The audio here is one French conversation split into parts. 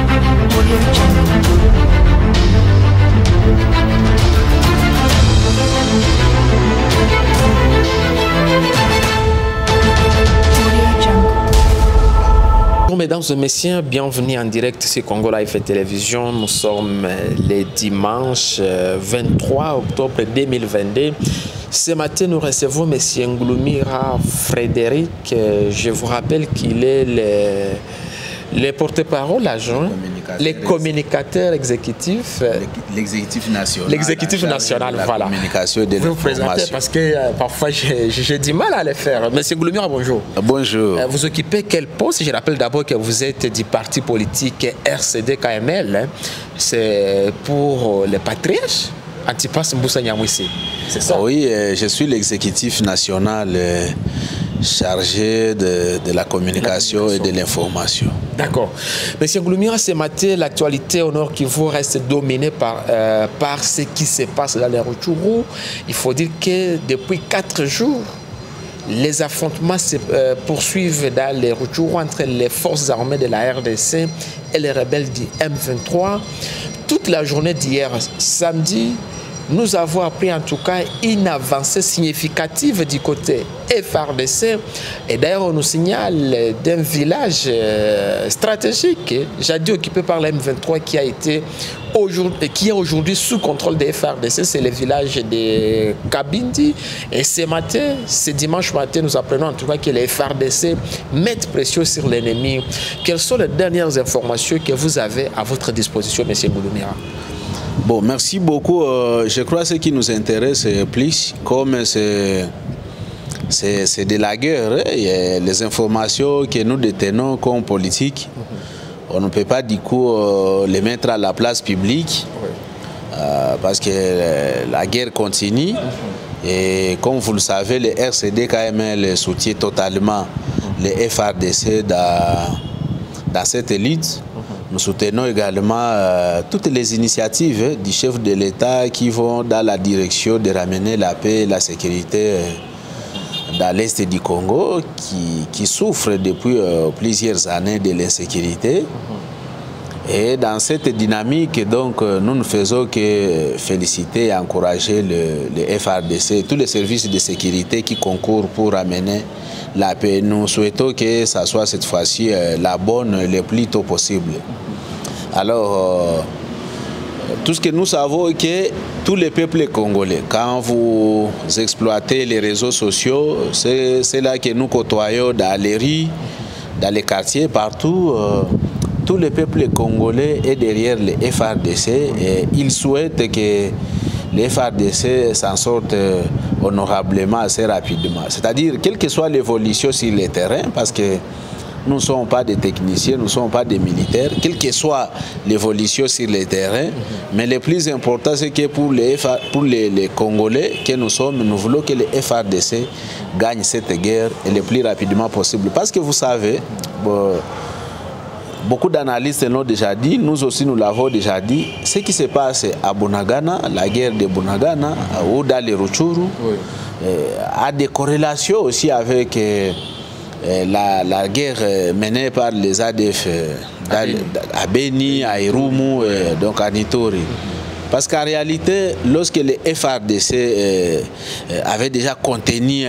Mesdames et messieurs, bienvenue en direct sur Congo Live Télévision. Nous sommes le dimanche 23 octobre 2022. Ce matin, nous recevons M. Ngulumira Frédéric. Je vous rappelle qu'il est le porte-parole adjoint, le communicateur exécutif. L'exécutif national. L'exécutif national, voilà. La communication de l'information. Parce que parfois j'ai du mal à le faire. Monsieur Ngulumira, bonjour. Bonjour. Vous occupez quel poste? Je rappelle d'abord que vous êtes du parti politique RCD-KML. C'est pour les patriarches. Antipas Mboussa Nyamwisi. C'est ça? Oui, je suis l'exécutif national chargé de la communication et de l'information. D'accord. Monsieur Ngulumira, ce matin, l'actualité au Nord Kivu reste dominée par ce qui se passe dans les Rutshuru. Il faut dire que depuis 4 jours, les affrontements se poursuivent dans les Rutshuru entre les forces armées de la RDC et les rebelles du M23. Toute la journée d'hier, samedi, nous avons appris en tout cas une avancée significative du côté FARDC. Et d'ailleurs, on nous signale d'un village stratégique, jadis occupé par la M23, qui est aujourd'hui sous contrôle des FARDC. C'est le village de Kabindi. Et ce matin, ce dimanche matin, nous apprenons en tout cas que les FARDC mettent pression sur l'ennemi. Quelles sont les dernières informations que vous avez à votre disposition, M. Ngulumira? Bon, merci beaucoup. Je crois que ce qui nous intéresse plus, comme c'est de la guerre, et les informations que nous détenons comme politique, on ne peut pas du coup les mettre à la place publique, parce que la guerre continue. Et comme vous le savez, le RCD-KML soutient totalement les FARDC dans cette élite. Nous soutenons également toutes les initiatives du chef de l'État qui vont dans la direction de ramener la paix et la sécurité dans l'Est du Congo, qui souffre depuis plusieurs années de l'insécurité. Et dans cette dynamique, donc, nous ne faisons que féliciter et encourager le FARDC, tous les services de sécurité qui concourent pour amener la paix. Nous souhaitons que ça soit cette fois-ci la bonne le plus tôt possible. Alors, tout ce que nous savons est que tous les peuples congolais, quand vous exploitez les réseaux sociaux, c'est là que nous côtoyons dans les rues, dans les quartiers, partout. Tout le peuple congolais est derrière les FARDC et ils souhaitent que les FARDC s'en sortent honorablement assez rapidement. C'est-à-dire, quelle que soit l'évolution sur le terrain, parce que nous ne sommes pas des techniciens, nous ne sommes pas des militaires, quelle que soit l'évolution sur le terrain, mais le plus important, c'est que pour les Congolais que nous sommes, nous voulons que les FARDC gagnent cette guerre et le plus rapidement possible. Parce que vous savez, beaucoup d'analystes l'ont déjà dit, nous aussi nous l'avons déjà dit, ce qui se passe à Bunagana, la guerre de Bunagana, ou dans les Rutshuru, a des corrélations aussi avec la guerre menée par les ADF à Beni, à Irumu, donc à Nitori. Parce qu'en réalité, lorsque les FARDC avaient déjà contenu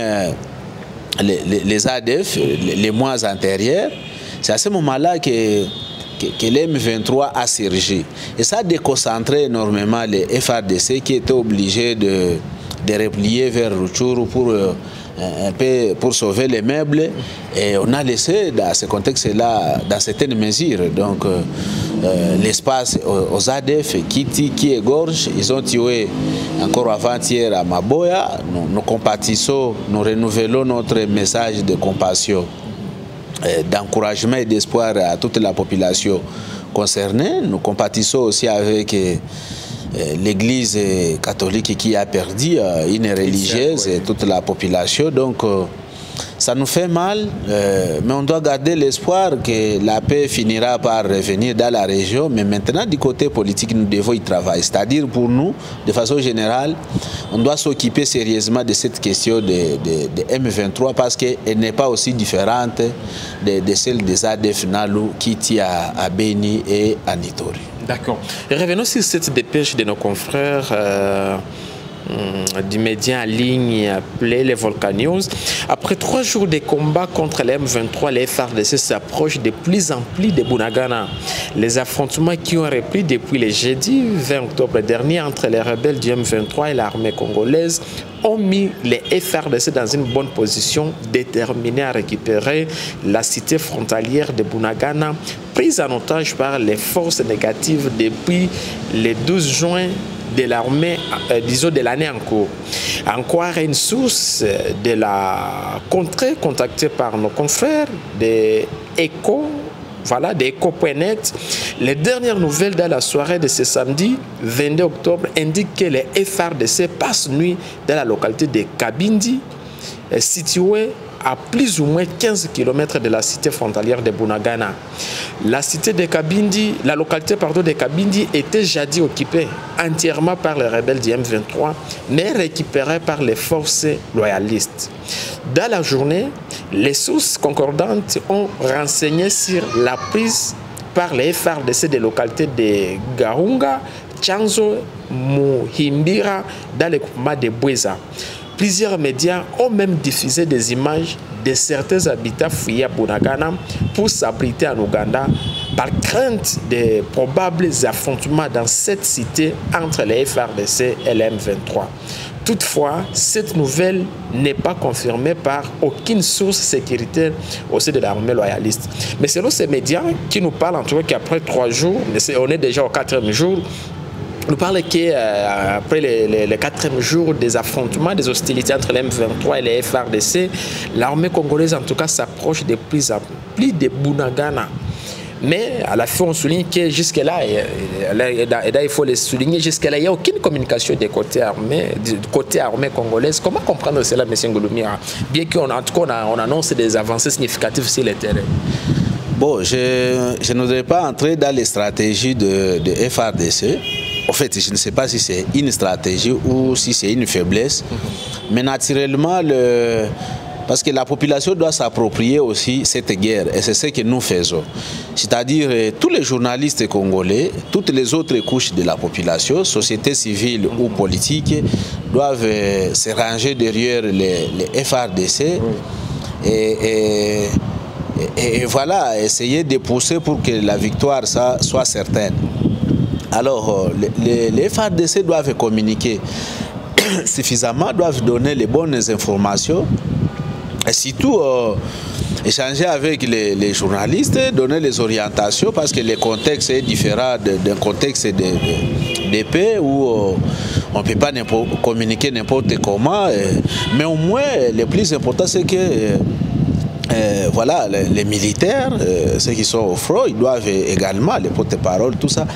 les ADF les mois antérieurs, c'est à ce moment-là que l'M23 a surgi. Et ça a déconcentré énormément les FARDC qui étaient obligés de replier vers Rutshuru pour sauver les meubles. Et on a laissé dans ce contexte-là, dans certaines mesures, donc l'espace aux ADF qui égorgent. Ils ont tué encore avant-hier à Maboya. Nous compatissons, nous renouvelons notre message de compassion, d'encouragement et d'espoir à toute la population concernée. Nous compatissons aussi avec l'Église catholique qui a perdu une religieuse et toute la population. Donc, Ça nous fait mal, mais on doit garder l'espoir que la paix finira par revenir dans la région. Mais maintenant, du côté politique, nous devons y travailler. C'est-à-dire pour nous, de façon générale, on doit s'occuper sérieusement de cette question de M23 parce qu'elle n'est pas aussi différente de celle des ADF Nalu qui tient à Beni et à Nitori. D'accord. Revenons sur cette dépêche de nos confrères du média en ligne appelé les Volcanews. Après 3 jours de combats contre les M23, les FARDC s'approchent de plus en plus de Bunagana. Les affrontements qui ont repris depuis le jeudi 20 octobre dernier entre les rebelles du M23 et l'armée congolaise ont mis les FARDC dans une bonne position, déterminés à récupérer la cité frontalière de Bunagana, prise en otage par les forces négatives depuis le 12 juin de l'armée, disons de l'année en cours. Encore une source de la contrée contactée par nos confrères de ECHO, voilà, de ECHO.net. Les dernières nouvelles dans la soirée de ce samedi 22 octobre indiquent que les FARDC passent nuit dans la localité de Kabindi, située à plus ou moins 15 km de la cité frontalière de Bunagana. La cité de Kabindi, la localité de Kabindi était jadis occupée entièrement par les rebelles du M23, mais récupérée par les forces loyalistes. Dans la journée, les sources concordantes ont renseigné sur la prise par les FARDC des localités de Garunga, Chanzo, Muhimbira, dans le groupement de Bweza. Plusieurs médias ont même diffusé des images de certains habitants fuyés à Bunagana pour s'abriter en Ouganda par crainte de probables affrontements dans cette cité entre les FARDC et les M23. Toutefois, cette nouvelle n'est pas confirmée par aucune source sécuritaire au sein de l'armée loyaliste. Mais selon ces médias qui nous parlent en tout cas qu'après 3 jours, on est déjà au 4e jour, nous parle qu'après le 4e jour des affrontements, des hostilités entre les M23 et les FARDC, l'armée congolaise en tout cas s'approche de plus en plus de Bunagana. Mais à la fin, on souligne que jusque-là, et il faut le souligner, jusque-là, il n'y a aucune communication du côté armée congolaise. Comment comprendre cela, M. Ngouloumia? Bien qu'en tout cas, on annonce des avancées significatives sur le terrain. Bon, je ne voudrais pas entrer dans les stratégies de FARDC. En fait, je ne sais pas si c'est une stratégie ou si c'est une faiblesse. Mais naturellement, parce que la population doit s'approprier aussi cette guerre. Et c'est ce que nous faisons. C'est-à-dire, tous les journalistes congolais, toutes les autres couches de la population, société civile ou politique, doivent se ranger derrière les FARDC et voilà, essayer de pousser pour que la victoire soit certaine. Alors, les FARDC doivent communiquer suffisamment, doivent donner les bonnes informations et surtout échanger avec les journalistes, donner les orientations parce que le contexte est différent d'un contexte de paix où on ne peut pas communiquer n'importe comment. Mais au moins, le plus important, c'est que voilà, les militaires, ceux qui sont au front, ils doivent également, les porte-parole, tout ça,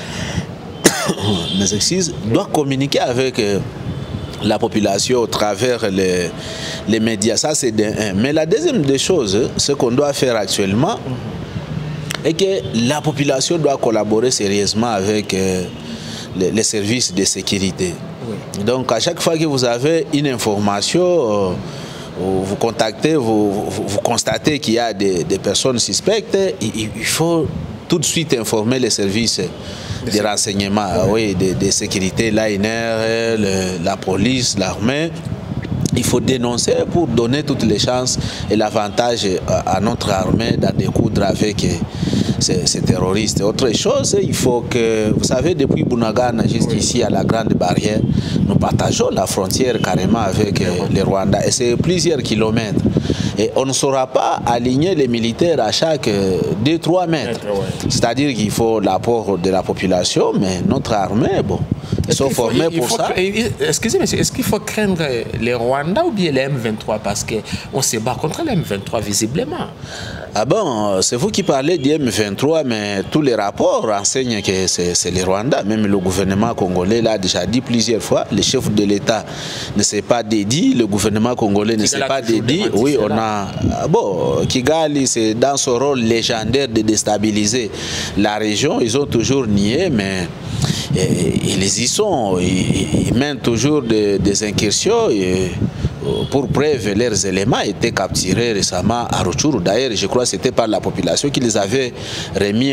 mes excuses, doivent communiquer avec la population au travers les médias. Ça, c'est un. Mais la deuxième des choses, ce qu'on doit faire actuellement, est que la population doit collaborer sérieusement avec les services de sécurité. Oui. Donc, à chaque fois que vous avez une information, vous contactez, vous constatez qu'il y a des personnes suspectes, il faut tout de suite informer les services de renseignement, oui, de sécurité, l'ANR, la police, l'armée. Il faut dénoncer pour donner toutes les chances et l'avantage à notre armée d'en découdre avec ces terroristes. Autre chose, il faut que, vous savez, depuis Bunagana jusqu'ici à la Grande Barrière, nous partageons la frontière carrément avec le Rwanda et c'est plusieurs kilomètres. Et on ne saura pas aligner les militaires à chaque 2-3 mètres. C'est-à-dire qu'il faut l'apport de la population, mais notre armée, bon, Ils sont formés pour ça. Excusez-moi, est-ce qu'il faut craindre les Rwandais ou bien les M23? Parce qu'on se bat contre les M23 visiblement. Ah bon, c'est vous qui parlez du M23, mais tous les rapports enseignent que c'est les Rwandais. Même le gouvernement congolais l'a déjà dit plusieurs fois. Le chef de l'État ne s'est pas dédié, le gouvernement congolais ne s'est pas dédié. Oui, on a... Bon, Kigali, c'est dans son rôle légendaire de déstabiliser la région. Ils ont toujours nié, mais ils y sont. Ils mènent toujours des incursions. Pour preuve, leurs éléments étaient capturés récemment à Rutshuru. D'ailleurs, je crois que c'était par la population qui les avait remis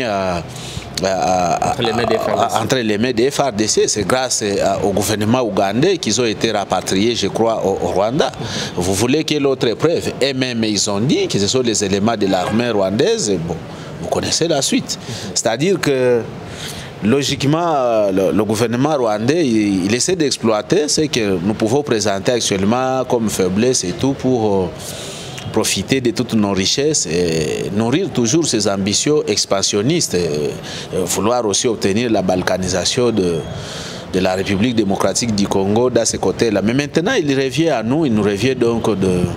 entre les mains des FARDC. C'est grâce au gouvernement ougandais qu'ils ont été rapatriés, je crois, au Rwanda. Vous voulez quelle autre preuve? Et même ils ont dit que ce sont les éléments de l'armée rwandaise. Bon, vous connaissez la suite. C'est-à-dire que logiquement, le gouvernement rwandais, il essaie d'exploiter ce que nous pouvons présenter actuellement comme faiblesse et tout pour profiter de toutes nos richesses et nourrir toujours ses ambitions expansionnistes, vouloir aussi obtenir la balkanisation de la République démocratique du Congo dans ce côté-là. Mais maintenant, il revient à nous, il nous revient donc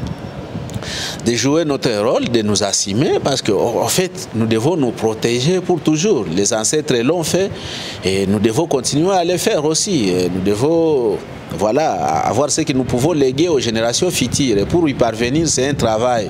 de jouer notre rôle, de nous assumer, parce qu'en fait, nous devons nous protéger pour toujours. Les ancêtres l'ont fait et nous devons continuer à le faire aussi. Et nous devons avoir ce que nous pouvons léguer aux générations futures. Et pour y parvenir, c'est un travail.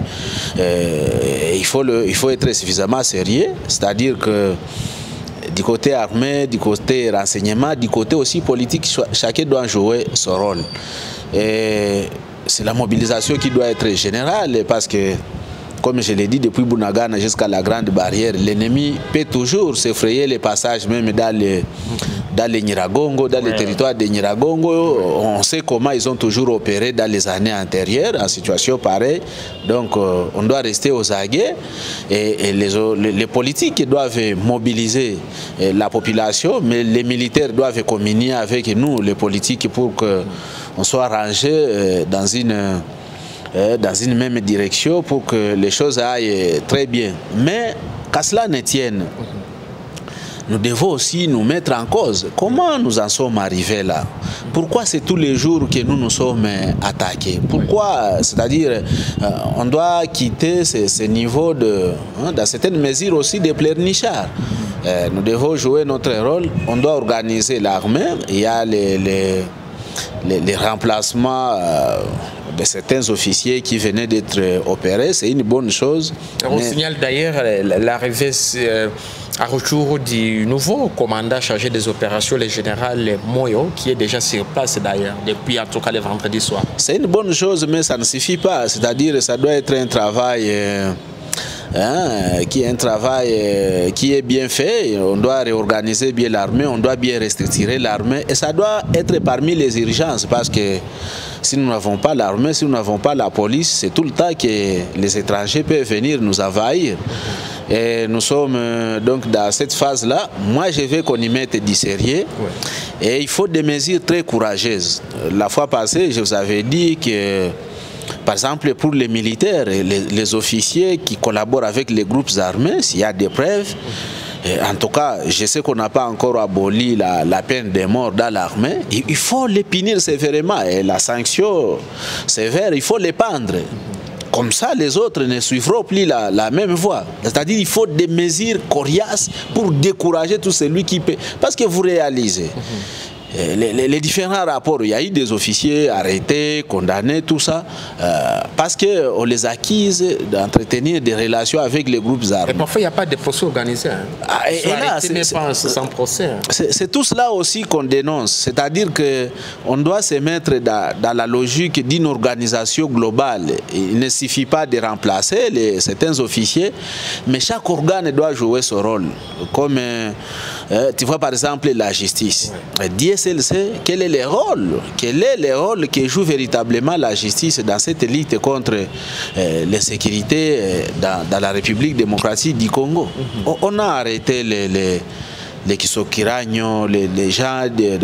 Il faut être suffisamment sérieux, c'est-à-dire que du côté armé, du côté renseignement, du côté aussi politique, chacun doit jouer son rôle. Et c'est la mobilisation qui doit être générale parce que, comme je l'ai dit, depuis Bunagana jusqu'à la Grande Barrière, l'ennemi peut toujours s'effrayer les passages, même dans les Nyiragongo, dans les territoires de Nyiragongo. On sait comment ils ont toujours opéré dans les années antérieures en situation pareille. Donc, on doit rester aux aguets et les politiques doivent mobiliser la population, mais les militaires doivent communier avec nous, les politiques, pour qu'on soit rangés dans une même direction pour que les choses aillent très bien. Mais qu'à cela ne tienne, nous devons aussi nous mettre en cause. Comment nous en sommes arrivés là? Pourquoi c'est tous les jours que nous nous sommes attaqués? Pourquoi? C'est-à-dire, on doit quitter ce niveau dans certaines mesures aussi de pleurnichard. Nous devons jouer notre rôle. On doit organiser l'armée. Il y a les remplacements de certains officiers qui venaient d'être opérés. C'est une bonne chose. On signale d'ailleurs l'arrivée à Rutshuru du nouveau commandant chargé des opérations, le général Moyo, qui est déjà sur place d'ailleurs, depuis en tout cas le vendredi soir. C'est une bonne chose, mais ça ne suffit pas. C'est-à-dire ça doit être un travail... qui est bien fait. On doit réorganiser bien l'armée, on doit bien restructurer l'armée et ça doit être parmi les urgences parce que si nous n'avons pas l'armée, si nous n'avons pas la police, c'est tout le temps que les étrangers peuvent venir nous envahir. Et nous sommes donc dans cette phase-là. Moi, je veux qu'on y mette du sérieux. Et il faut des mesures très courageuses. La fois passée, je vous avais dit que par exemple, pour les militaires, les officiers qui collaborent avec les groupes armés, s'il y a des preuves, en tout cas, je sais qu'on n'a pas encore aboli la peine de mort dans l'armée, il faut les punir sévèrement. Et la sanction sévère, il faut les pendre. Comme ça, les autres ne suivront plus la même voie. C'est-à-dire qu'il faut des mesures coriaces pour décourager tout celui qui peut. Parce que vous réalisez... Les différents rapports, il y a eu des officiers arrêtés, condamnés, tout ça, parce qu'on les accuse d'entretenir des relations avec les groupes armés. Et parfois, il n'y a pas de procès organisés. Sans procès. C'est tout cela aussi qu'on dénonce. C'est-à-dire qu'on doit se mettre dans la logique d'une organisation globale. Il ne suffit pas de remplacer certains officiers, mais chaque organe doit jouer son rôle. Comme tu vois par exemple la justice. Dieu seul sait quel est le rôle que joue véritablement la justice dans cette lutte contre l'insécurité dans la République démocratique du Congo. On a arrêté les Kisokiragno, les gens,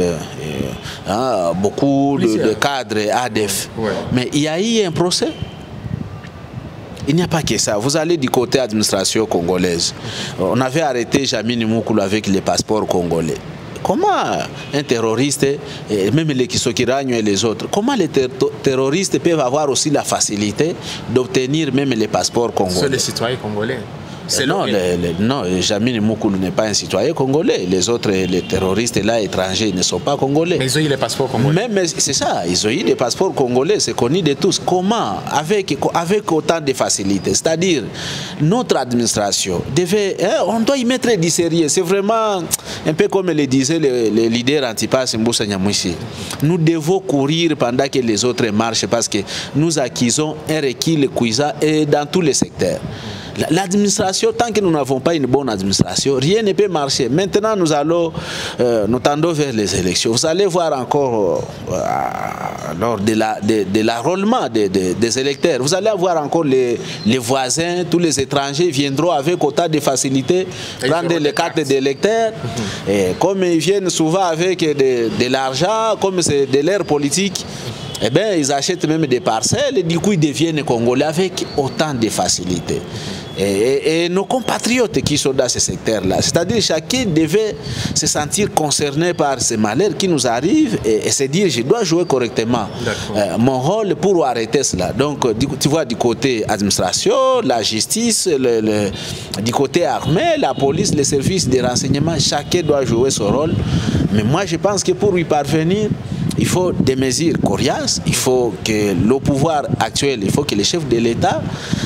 beaucoup de cadres ADF. Mais il y a eu un procès. Il n'y a pas que ça. Vous allez du côté administration congolaise. On avait arrêté Jamini Moukoulou avec les passeports congolais. comment un terroriste, et même les Kisokiragno et les autres, comment les terroristes peuvent avoir aussi la facilité d'obtenir même les passeports congolais? Sur les citoyens congolais. Non, Jamil Moukoulou n'est pas un citoyen congolais. Les autres, les terroristes là, étrangers, ne sont pas congolais. Mais ils ont eu les passeports congolais. Mais c'est ça, ils ont eu des passeports congolais, c'est connu de tous. Comment? Avec autant de facilité. C'est-à-dire, notre administration devait, on doit y mettre du sérieux. C'est vraiment un peu comme le disaient les leaders Antipas Mboussa Nyamouchi. Nous devons courir pendant que les autres marchent parce que nous acquisons un recul cuisant et dans tous les secteurs. L'administration, tant que nous n'avons pas une bonne administration, rien ne peut marcher. Maintenant, nous tendons vers les élections. Vous allez voir encore lors de l'enrôlement des électeurs, vous allez voir encore les voisins, tous les étrangers viendront avec autant de facilité prendre les cartes d'électeurs. Comme ils viennent souvent avec de l'argent, comme c'est de l'air politique, eh bien, ils achètent même des parcelles et du coup, ils deviennent Congolais avec autant de facilité. Et nos compatriotes qui sont dans ce secteur-là, c'est-à-dire chacun devait se sentir concerné par ces malheurs qui nous arrivent et se dire je dois jouer correctement mon rôle pour arrêter cela. Donc tu vois du côté administration, la justice, du côté armée, la police, les services de renseignement, chacun doit jouer son rôle. Mais moi je pense que pour y parvenir, il faut des mesures coriaces, il faut que le pouvoir actuel, il faut que les chefs de l'État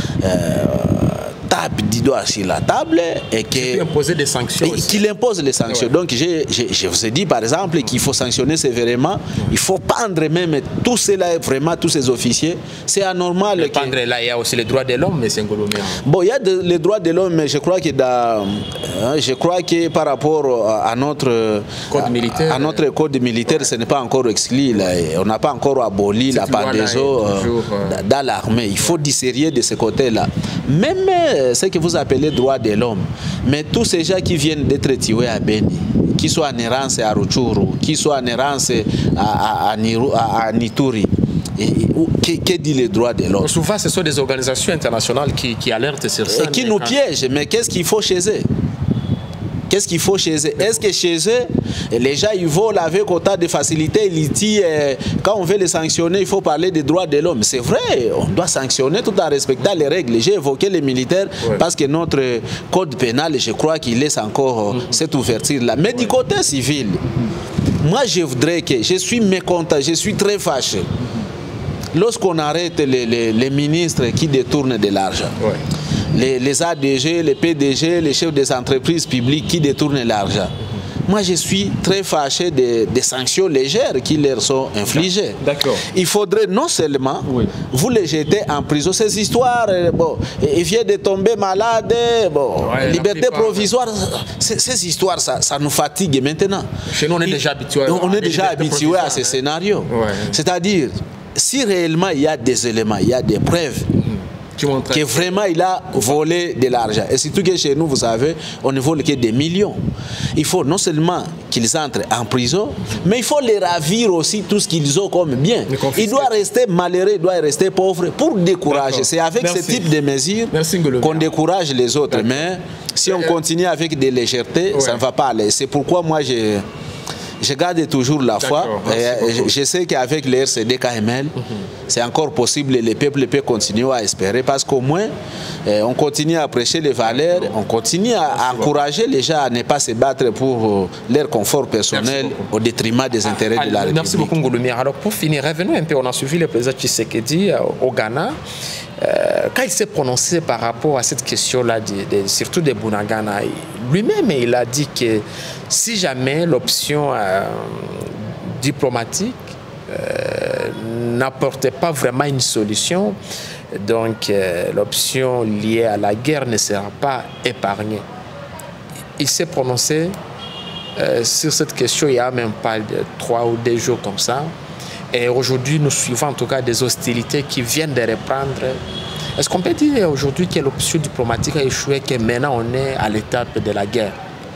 tape du doigt sur la table et qu'il impose des sanctions. Qu'il impose les sanctions. Donc je vous ai dit par exemple qu'il faut sanctionner sévèrement. Il faut pendre même tous ceux-là, vraiment tous ces officiers. C'est anormal. Le pendre là, il y a aussi les droits de l'homme, M. Ngolomia. Bon, il y a les droits de l'homme, mais je crois que par rapport à notre code militaire, ce n'est pas encore exclu. Là. On n'a pas encore aboli la pendaison dans l'armée. Il faut dissérer de ce côté-là. Même ce que vous appelez droit de l'homme, mais tous ces gens qui viennent d'être tués à Beni, qui sont en errance à Rutshuru, qui sont en errance à Nituri, que dit les droits de l'homme? Souvent, ce sont des organisations internationales qui alertent sur ça. Et qui nous piègent, mais qu'est-ce qu'il faut chez eux? Qu'est-ce qu'il faut chez eux? Est-ce que chez eux, les gens ils volent avec autant de facilité, ils disent quand on veut les sanctionner, il faut parler des droits de l'homme. C'est vrai, on doit sanctionner tout en respectant les règles. J'ai évoqué les militaires parce que notre code pénal, je crois qu'il laisse encore cette ouverture-là. Mais du côté civil, moi je voudrais que, je suis mécontent, je suis très fâché. Lorsqu'on arrête les ministres qui détournent de l'argent, les ADG, les PDG, les chefs des entreprises publiques qui détournent l'argent. Moi, je suis très fâché des sanctions légères qui leur sont infligées. Il faudrait non seulement vous les jeter en prison. Ces histoires, bon, ils viennent de tomber malades, bon, liberté provisoire, ces histoires, ça nous fatigue maintenant. Chez nous, on est déjà habitués. On est déjà habitués à ces scénarios. C'est-à-dire, si réellement il y a des éléments, il y a des preuves, que vraiment il a volé de l'argent. Et surtout que chez nous, vous savez, on ne vole que des millions. Il faut non seulement qu'ils entrent en prison, mais il faut les ravir aussi tout ce qu'ils ont comme bien. Il doit rester malheureux, il doit rester pauvre pour décourager. C'est avec ce type de mesures qu'on décourage les autres. Mais si on continue avec des légèretés, ça ne va pas aller. C'est pourquoi moi je garde toujours la foi. Je sais qu'avec le RCD KML, c'est encore possible, le peuple peut continuer à espérer parce qu'au moins, on continue à prêcher les valeurs, on continue à encourager les gens à ne pas se battre pour leur confort personnel au détriment des intérêts de la République. Merci beaucoup, Ngolomia. Alors pour finir, revenons un peu, on a suivi le président Tshisekedi au Ghana. Quand il s'est prononcé par rapport à cette question-là, surtout de Bunagana, lui-même, il a dit que si jamais l'option diplomatique n'apportait pas vraiment une solution, donc l'option liée à la guerre ne sera pas épargnée. Il s'est prononcé sur cette question il n'y a même pas 3 ou 2 jours comme ça. Et aujourd'hui, nous suivons en tout cas des hostilités qui viennent de reprendre. Est-ce qu'on peut dire aujourd'hui que l'option diplomatique a échoué, que maintenant on est à l'étape de la guerre?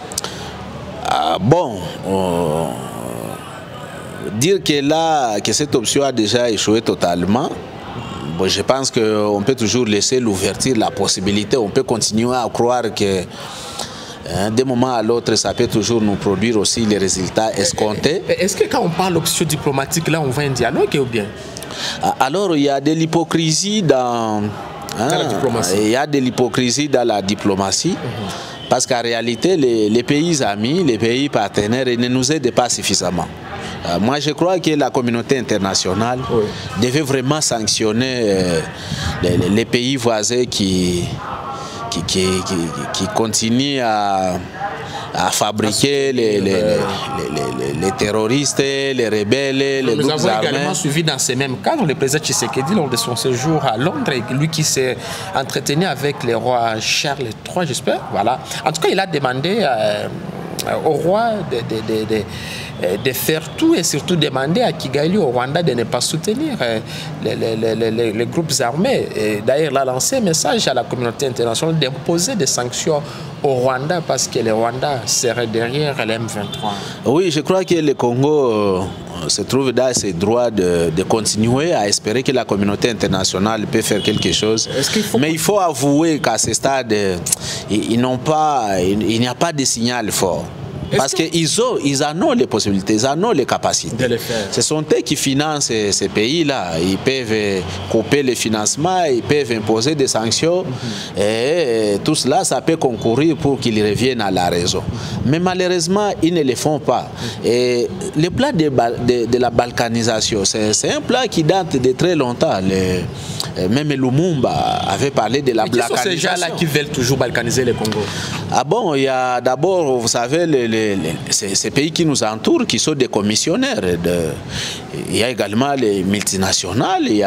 Dire que cette option a déjà échoué totalement, bon, je pense qu'on peut toujours laisser l'ouverture, la possibilité, on peut continuer à croire que D'un moment à l'autre, ça peut toujours nous produire aussi les résultats escomptés. Est-ce que quand on parle d'option diplomatique, là, on voit un dialogue ou bien? Alors, il y a de l'hypocrisie dans la diplomatie. Il y a de l'hypocrisie dans la diplomatie. Parce qu'en réalité, les pays amis, les pays partenaires, ils ne nous aident pas suffisamment. Moi, je crois que la communauté internationale devait vraiment sanctionner les pays voisins qui continuent à fabriquer les terroristes, les rebelles, les groupes armés. Nous avons également suivi dans ces mêmes cadres le président Tshisekedi lors de son séjour à Londres, lui qui s'est entretenu avec le roi Charles III, j'espère. Voilà. En tout cas, il a demandé au roi de faire tout et surtout demander à Kigali, au Rwanda, de ne pas soutenir les groupes armés. D'ailleurs, il a lancé un message à la communauté internationale d'imposer des sanctions au Rwanda parce que le Rwanda serait derrière l'M23. Oui, je crois que le Congo se trouve dans ses droits de continuer à espérer que la communauté internationale peut faire quelque chose. Mais il faut avouer qu'à ce stade, il n'y a pas de signal fort. Parce qu'ils en ont les possibilités, ils en ont les capacités. De le faire. Ce sont eux qui financent ces pays-là. Ils peuvent couper le financement, ils peuvent imposer des sanctions. Et tout cela, ça peut concourir pour qu'ils reviennent à la raison. Mais malheureusement, ils ne le font pas. Et le plan de la balkanisation, c'est un plan qui date de très longtemps. Même Lumumba avait parlé de la balkanisation. Qui sont ces gens-là qui veulent toujours balkaniser le Congo? Ah bon, il y a d'abord, vous savez, ces pays qui nous entourent, qui sont des commissionnaires. Il y a également les multinationales, il y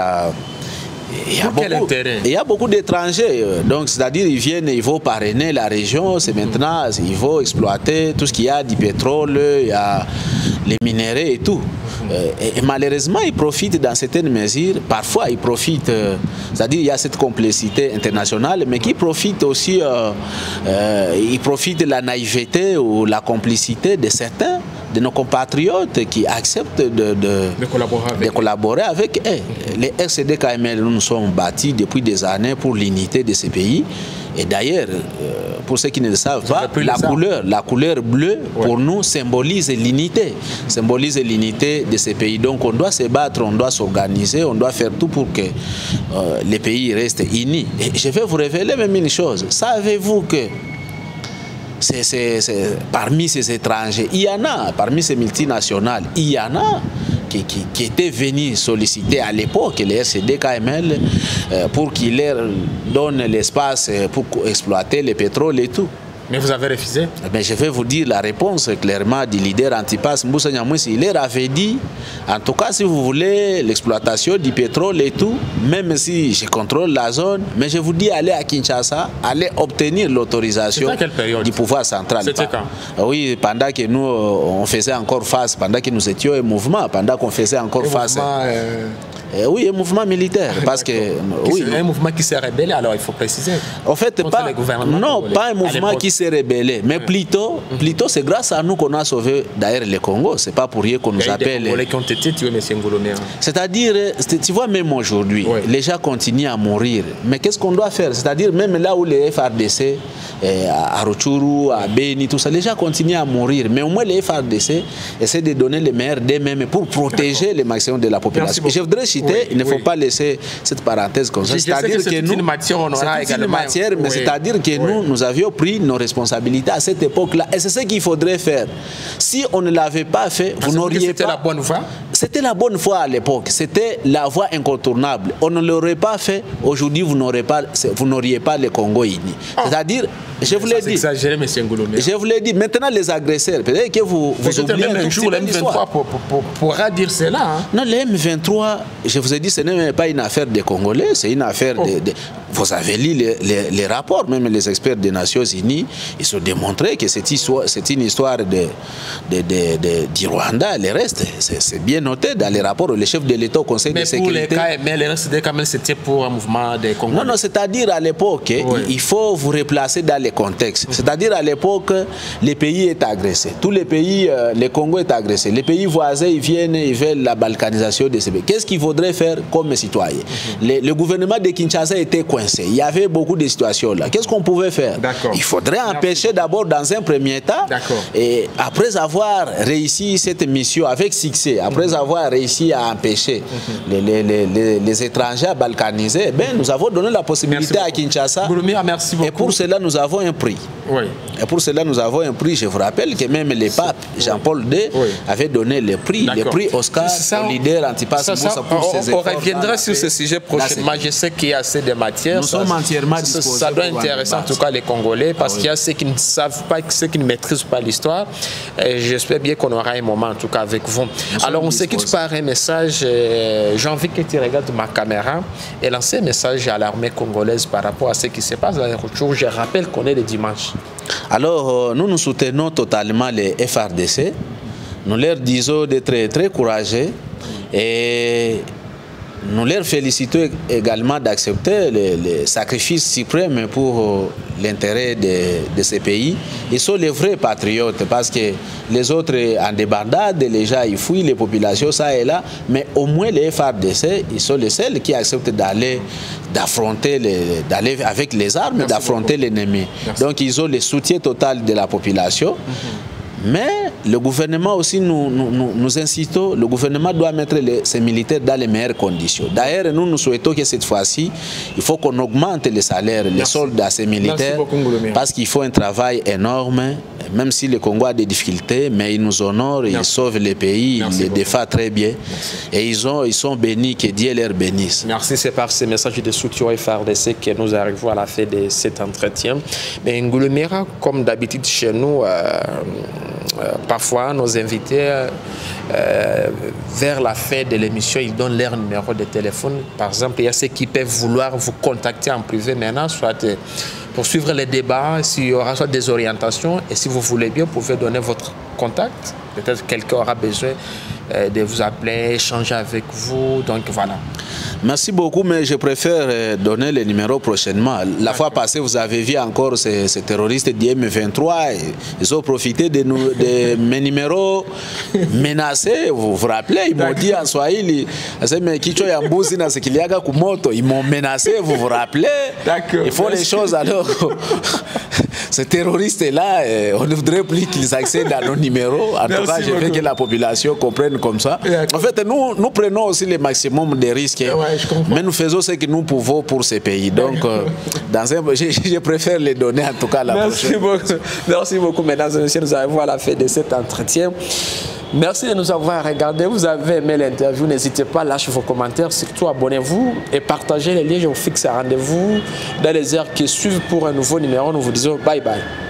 a beaucoup d'étrangers. Donc, c'est-à-dire, ils viennent, ils vont parrainer la région, c'est maintenant, ils vont exploiter tout ce qu'il y a, du pétrole, il y a les minéraux et tout. Et malheureusement, ils profitent dans certaines mesures. Parfois, ils profitent, c'est-à-dire il y a cette complicité internationale, mais qui profitent aussi, ils profitent de la naïveté ou la complicité de certains de nos compatriotes qui acceptent de collaborer avec eux. Les RCD-KML, nous nous sommes bâtis depuis des années pour l'unité de ces pays. Et d'ailleurs, pour ceux qui ne le savent pas, la couleur bleue, pour nous, symbolise l'unité. Symbolise l'unité de ces pays. Donc on doit se battre, on doit s'organiser, on doit faire tout pour que les pays restent unis. Et je vais vous révéler même une chose. Savez-vous que parmi ces étrangers, il y en a, parmi ces multinationales, il y en a qui étaient venus solliciter à l'époque les RCD-KML pour qu'ils leur donnent l'espace pour exploiter le pétrole et tout. Mais vous avez refusé? Mais je vais vous dire la réponse clairement du leader Antipas Mbusa Nyamwisi. Il leur avait dit, en tout cas, si vous voulez l'exploitation du pétrole et tout, même si je contrôle la zone, mais je vous dis, allez à Kinshasa, allez obtenir l'autorisation du pouvoir central. C'était quand? Oui, pendant que nous, on faisait encore face, pendant que nous étions un mouvement, pendant qu'on faisait encore face. Oui, un mouvement militaire. Parce que, oui, un mouvement qui s'est rébellé, alors il faut préciser. En fait, pas un mouvement qui s'est rébellé, mais plutôt c'est grâce à nous qu'on a sauvé d'ailleurs le Congo. C'est pas pour rien qu'on nous appelle. Il y a des Congolais qui ont été tués, M. Ngolomé. C'est-à-dire, tu vois, même aujourd'hui, les gens continuent à mourir. Mais qu'est-ce qu'on doit faire? C'est-à-dire, même là où les FRDC, à Rutshuru, à Beni, tout ça, les gens continuent à mourir. Mais au moins, les FRDC essaient de donner le meilleur d'eux-mêmes pour protéger le maximum de la population. Je voudrais citer, il ne faut pas laisser cette parenthèse comme ça. C'est-à-dire que nous, c'est une matière, mais c'est-à-dire que nous avions pris nos responsabilités à cette époque-là. Et c'est ce qu'il faudrait faire. Si on ne l'avait pas fait, vous n'auriez pas... C'était la bonne voie? C'était la bonne voie à l'époque. C'était la voie incontournable. On ne l'aurait pas fait. Aujourd'hui, vous n'auriez pas le Congo uni. C'est-à-dire, je vous l'ai dit. Exagéré, M. Ngolomé. Je vous l'ai dit. Maintenant, les agresseurs, peut-être que vous oubliez même un jour, le M23 pourra dire cela. Hein? Non, le M23, je vous ai dit, ce n'est pas une affaire des Congolais, c'est une affaire Vous avez lu les rapports, même les experts des Nations Unies, ils ont démontré que c'est une histoire du Rwanda, le reste, c'est bien noté dans les rapports, le chef de l'État au Conseil de sécurité. Mais les RCD-KML, c'était pour un mouvement des Congolais. Non, c'est-à-dire à l'époque, il faut vous replacer dans les contextes. C'est-à-dire à l'époque, les pays étaient agressés. Tous les pays, le Congo est agressé. Les pays voisins, ils viennent, ils veulent la balkanisation de ces pays. Qu'est-ce qu'il faudrait faire comme citoyen? Le gouvernement de Kinshasa était coincé. coincés. Il y avait beaucoup de situations là. Qu'est-ce qu'on pouvait faire? Il faudrait empêcher d'abord dans un premier temps. Et après avoir réussi cette mission avec succès, après avoir réussi à empêcher les étrangers à balkaniser, ben, nous avons donné la possibilité à Kinshasa. Merci beaucoup. Et pour cela, nous avons un prix. Et pour cela, nous avons un prix. Je vous rappelle que même le pape Jean-Paul II avait donné le prix Oscar au leader Antipas Moussa pour ses efforts. On reviendra sur ce sujet prochainement. Je sais qu'il y a assez de matière. Nous sommes entièrement disposés. Ça doit intéresser en tout cas les Congolais parce qu'il y a ceux qui ne savent pas, ceux qui ne maîtrisent pas l'histoire. J'espère bien qu'on aura un moment en tout cas avec vous. Alors on se quitte par un message. J'ai envie que tu regardes ma caméra et lancer un message à l'armée congolaise par rapport à ce qui se passe dans les retours. Je rappelle qu'on est le dimanche. Alors nous soutenons totalement les FRDC. Nous leur disons d'être très courageux et nous leur félicitons également d'accepter les sacrifices suprêmes pour l'intérêt de ces pays. Ils sont les vrais patriotes parce que les autres en débandade, les gens ils fouillent les populations ça et là, mais au moins les FARDC, ils sont les seuls qui acceptent d'aller avec les armes, d'affronter l'ennemi. Donc ils ont le soutien total de la population. Mais le gouvernement aussi, nous incitons, le gouvernement doit mettre ses militaires dans les meilleures conditions. D'ailleurs, nous souhaitons que cette fois-ci, il faut qu'on augmente les salaires, les soldes à ces militaires, parce qu'il faut un travail énorme, même si le Congo a des difficultés, mais ils nous honorent, ils sauvent les pays, ils les défendent très bien. Et ils sont bénis, que Dieu leur bénisse. Merci, c'est par ces messages de soutien au FARDC que nous arrivons à la fin de cet entretien. Mais Ngouloumira, comme d'habitude chez nous, parfois, nos invités, vers la fin de l'émission, ils donnent leur numéro de téléphone. Par exemple, il y a ceux qui peuvent vouloir vous contacter en privé maintenant, soit pour suivre les débats, s'il y aura soit des orientations. Et si vous voulez bien, vous pouvez donner votre contact. Peut-être quelqu'un aura besoin de vous appeler, échanger avec vous. Donc voilà. Merci beaucoup, mais je préfère donner les numéros prochainement. La fois passée, vous avez vu encore ces terroristes d'IM23. Ils ont profité de mes numéros menacés. Vous vous rappelez, ils m'ont dit en Swahili, ils m'ont menacé, vous vous rappelez. Ils font les choses alors. Ces terroristes-là, on ne voudrait plus qu'ils accèdent à nos numéros. En tout cas, je veux que la population comprenne comme ça. En fait, nous prenons aussi le maximum de risques, mais nous faisons ce que nous pouvons pour ces pays. Donc, je préfère les donner en tout cas à la prochaine. Merci beaucoup, mesdames et messieurs. Nous arrivons à la fin de cet entretien. Merci de nous avoir regardés. Vous avez aimé l'interview. N'hésitez pas à lâcher vos commentaires. Surtout, abonnez-vous et partagez les liens. Je vous fixe un rendez-vous dans les heures qui suivent pour un nouveau numéro. Nous vous disons bye bye.